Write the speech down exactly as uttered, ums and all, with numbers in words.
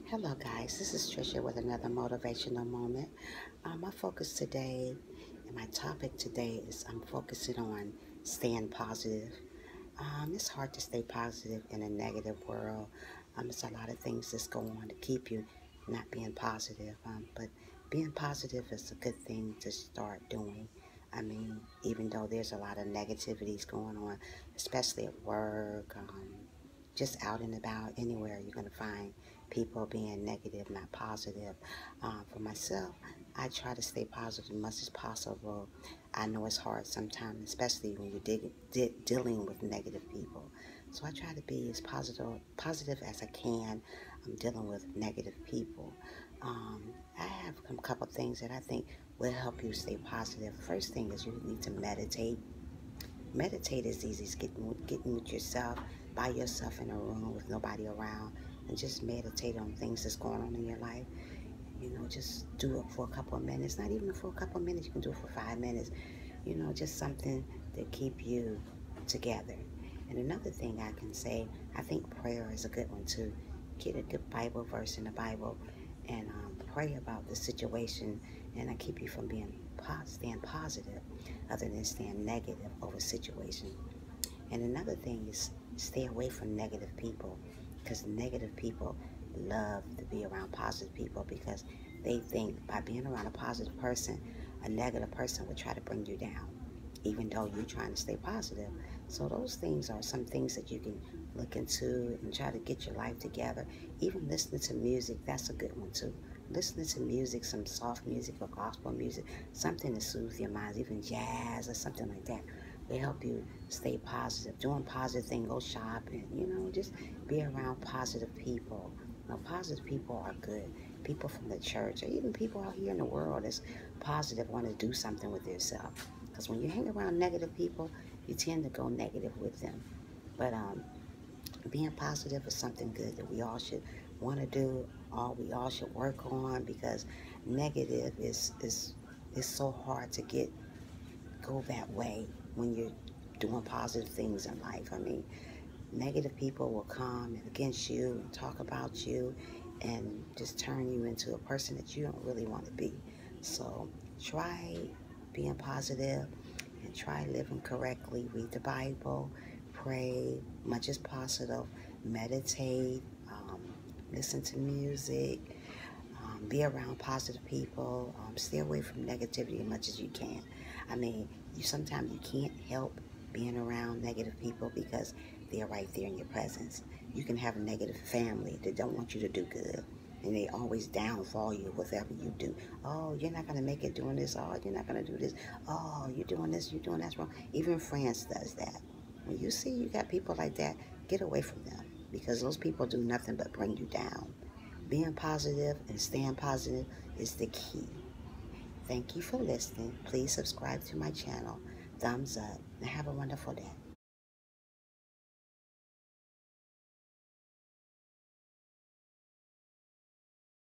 Hello guys, this is Trisha with another motivational moment. Um, my focus today and my topic today is I'm focusing on staying positive. Um, it's hard to stay positive in a negative world. Um, there's a lot of things that's going on to keep you not being positive. Um, but being positive is a good thing to start doing. I mean, even though there's a lot of negativities going on, especially at work, um, just out and about, anywhere you're going to find people being negative, not positive. Um, for myself, I try to stay positive as much as possible. I know it's hard sometimes, especially when you're dig- di- dealing with negative people. So I try to be as positive positive as I can. I'm dealing with negative people. Um, I have a couple things that I think will help you stay positive. First thing is you need to meditate. Meditate is easy. It's getting, getting with yourself, by yourself in a room with nobody around, and just meditate on things that's going on in your life. You know, just do it for a couple of minutes. Not even for a couple of minutes. You can do it for five minutes. You know, just something to keep you together. And another thing I can say, I think prayer is a good one too. Get a good Bible verse in the Bible and um, pray about the situation, and I keep you from being staying positive other than staying negative over situation. And another thing is stay away from negative people, because negative people love to be around positive people because they think by being around a positive person, a negative person would try to bring you down, even though you're trying to stay positive. So those things are some things that you can look into and try to get your life together. Even listening to music, that's a good one too. Listening to music, some soft music or gospel music, something to soothe your mind, even jazz or something like that. They help you stay positive, doing positive things, go shopping, you know, just be around positive people. You know, positive people are good. People from the church, or even people out here in the world that's positive, want to do something with themselves. Because when you hang around negative people, you tend to go negative with them. But um, being positive is something good that we all should want to do, all we all should work on, because negative is is is so hard to get go that way when you're doing positive things in life. I mean, negative people will come and against you and talk about you and just turn you into a person that you don't really want to be. So try being positive and try living correctly. Read the Bible, pray much as possible, meditate, um, listen to music, um, be around positive people, um, stay away from negativity as much as you can. I mean, you sometimes you can't help being around negative people because they're right there in your presence. You can have a negative family that don't want you to do good, and they always downfall you whatever you do. Oh, you're not gonna make it doing this. Oh, you're not gonna do this. Oh, you're doing this. You're doing that wrong. Even France does that. When you see you got people like that, get away from them, because those people do nothing but bring you down. Being positive and staying positive is the key. Thank you for listening. Please subscribe to my channel. Thumbs up, and have a wonderful day.